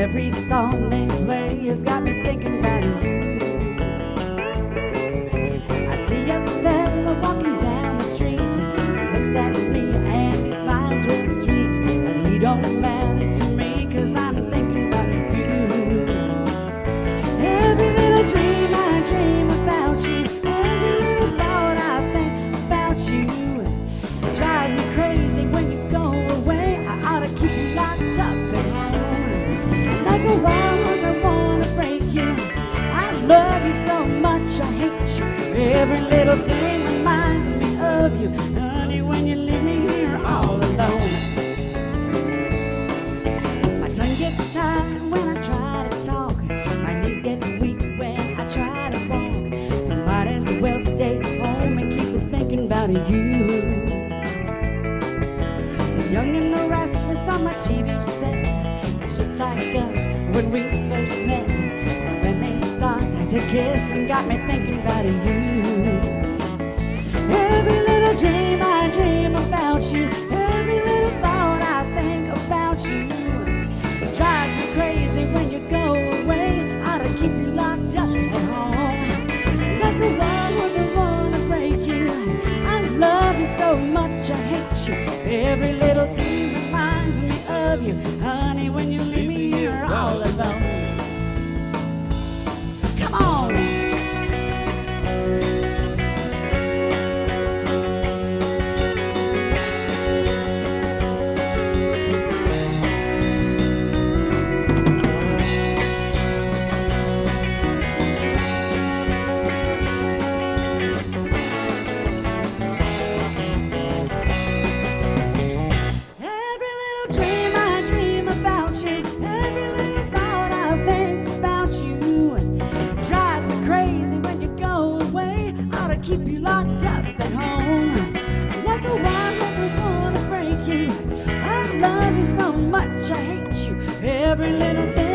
Every song they play has got me thinking about you. I see a fella walking down the street. He looks at me and he smiles real sweet. But he don't matter to me, 'cause I'm thinking about you. Every little dream I dream about you, every little thought I think about you. It drives me crazy when you go away. I ought to keep you locked up at home. Like a rose, I wanna break you. I love you so much, I hate you. Every little thing reminds me of you, honey, when you leave me here all alone. My tongue gets tired when I try to talk. My knees get weak when I try to walk. So might as well stay home and keep thinking about you. The young and the restless on my TV set, it's just like us when we first met. And when they started to kiss and got me thinking about you. Every little dream I dream about you, every little thought I think about you. It drives me crazy when you go away. Ought to keep you locked up at home. Like a rose, I wanna break you. I love you so much, I hate you. Every little thing reminds me of you, honey, when you leave me here all alone. Come on! Keep you locked up at home. Like a wild rose, I wanna break you. I love you so much, I hate you. Every little thing